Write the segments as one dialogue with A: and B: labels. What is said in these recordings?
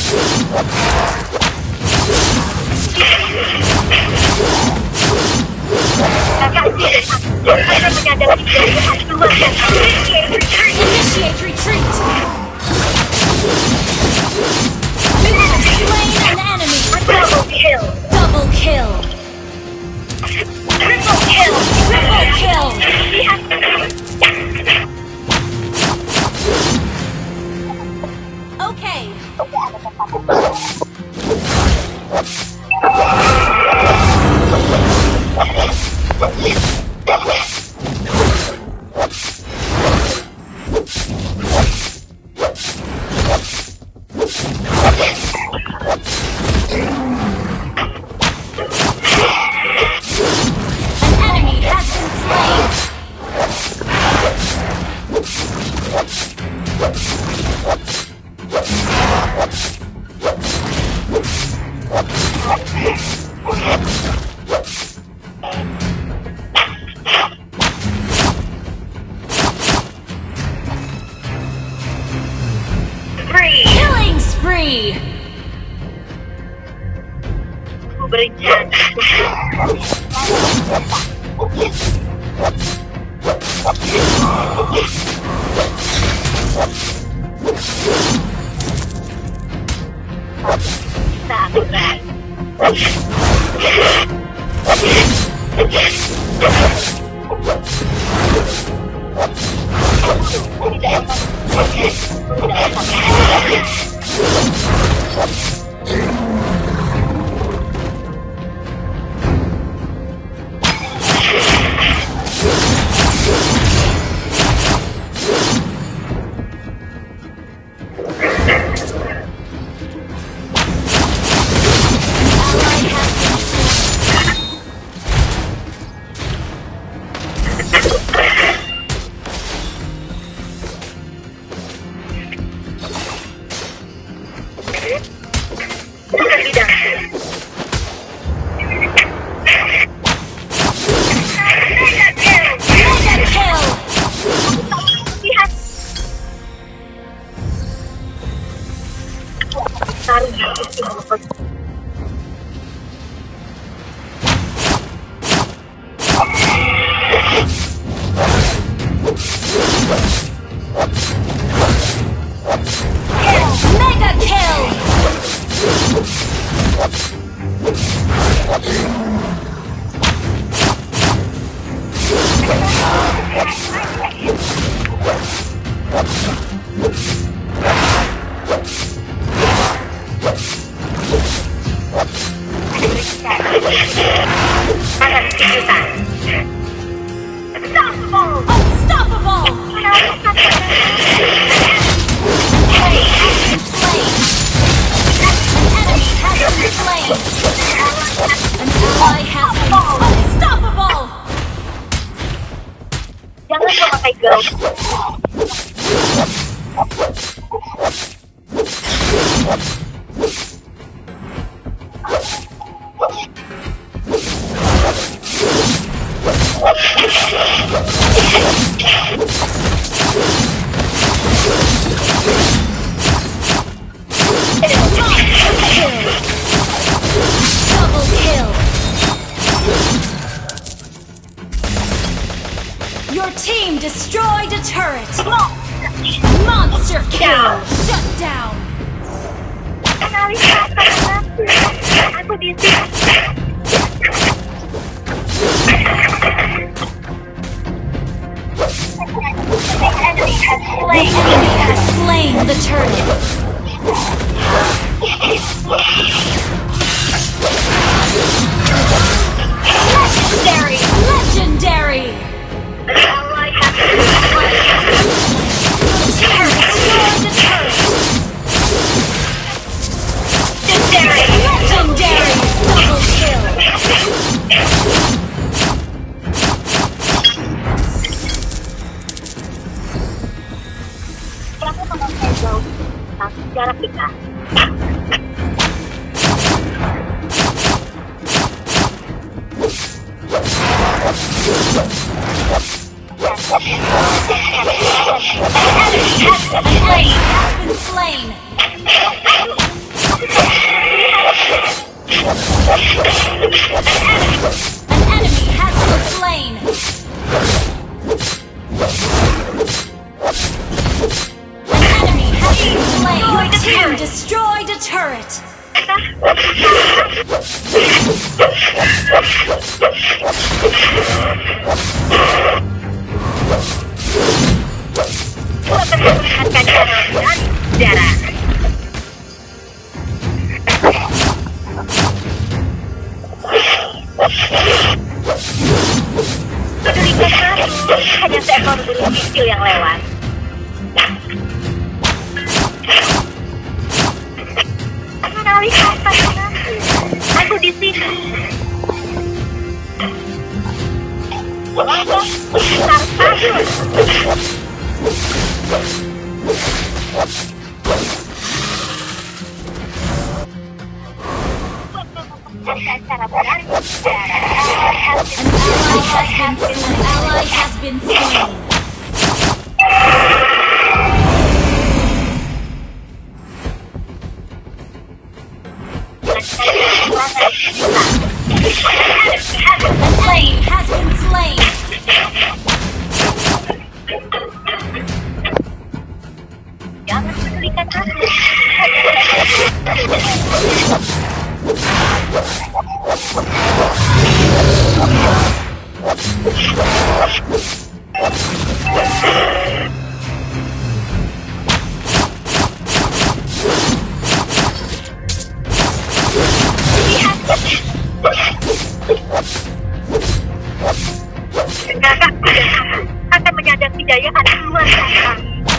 A: Akan menyadari keadaan luar dan initiate retreat. You have slain an enemy. Double kill. Double kill. Triple kill. Triple kill. Okay. Killing spree. Your team destroyed a turret! Monster kill! Shut down!
B: Aku di sini. The
A: enemy has slain the turret! Legendary! Legendary! Legendary! Double kill!
B: Kamu memakai jauh, tapi jarak dekat.
A: An enemy has been slain! turret.
B: Gua akan memperlihatkan cara dan darah. Berikan satu, hanya seekor burung kecil yang lewat. Mengalihkan pandanganku. Aku di sini. Langkah besar payung. Cara benar.
A: An ally has been slain. An enemy has been slain.
B: Jangan pedulikan aku. Kakak akan menyadang kejayaan luar biasa.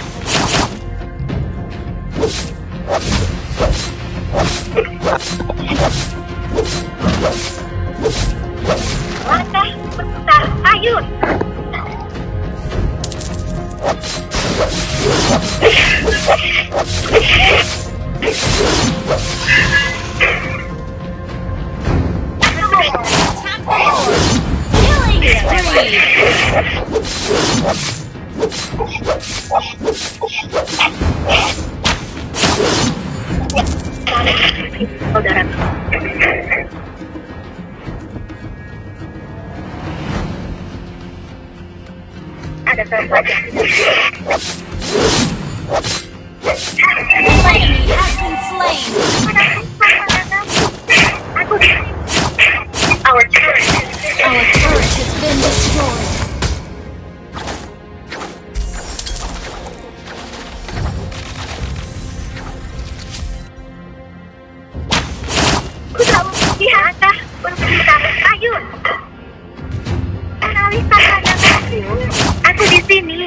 B: Langkah besar ayun.
A: Killing spree.
B: Saudara. Ada sesuatu.
A: An enemy has been slain.
B: Aku di sini. Our turret.
A: Our turret has been destroyed.
B: Ku tahu pihaknya berputar ayun. Analisa pandanganku. Aku di sini.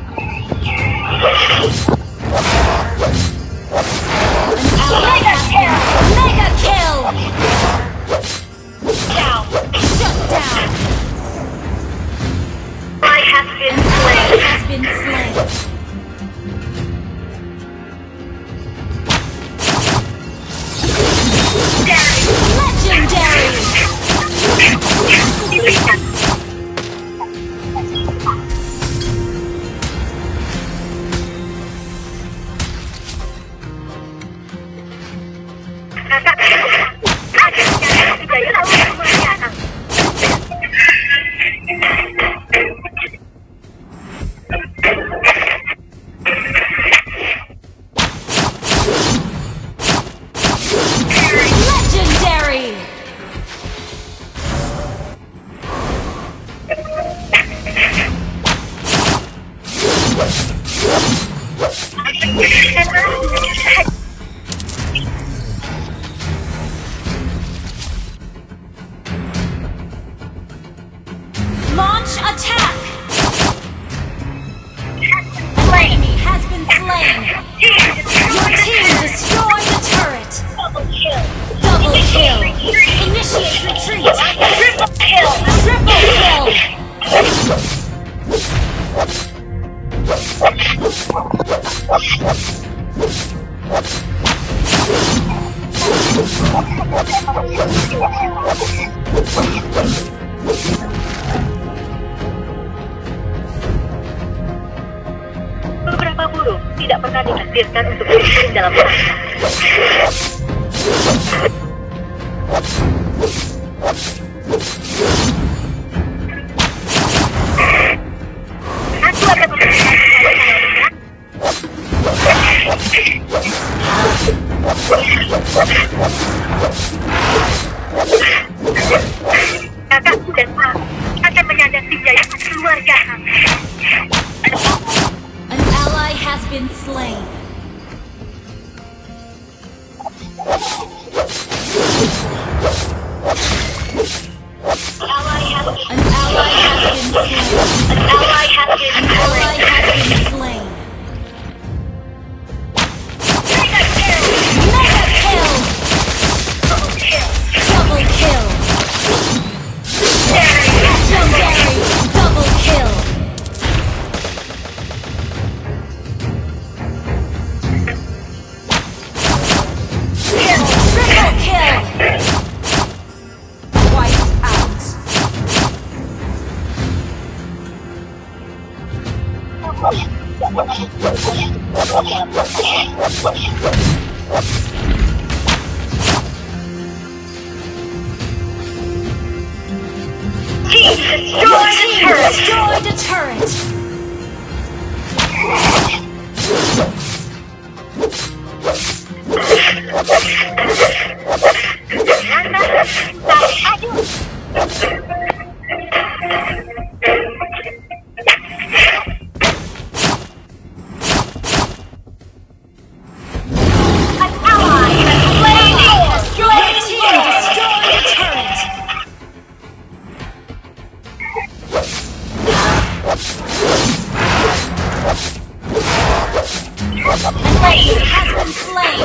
A: Mega kill. Down. Shut down.
B: I have been
A: An ally
B: slain.
A: has been slain. Legendary.
B: Dilihat. Kakak, ada kejayaan lawan kemuliaan.
A: Legendary. Launch attack. Enemy has been slain. Your team destroyed the turret.
B: Double kill.
A: Double kill. Initiate retreat.
B: Triple kill.
A: Triple kill.
B: Beberapa burung tidak pernah ditakdirkan untuk bermain dalam bahasa. Aku akan memberikan kalian.
A: been slain.
B: An ally has
A: An ally has been slain.
B: An ally has been
A: An ally has been slain.
B: Mega kill!
A: Mega kill!
B: Double kill!
A: Double kill! Legendary double kill! Triple kill! Wiped out.
B: Team destroy the turret!
A: Destroy the turret!
B: An ally has slain
A: Your team destroy the turret! An enemy has been slain!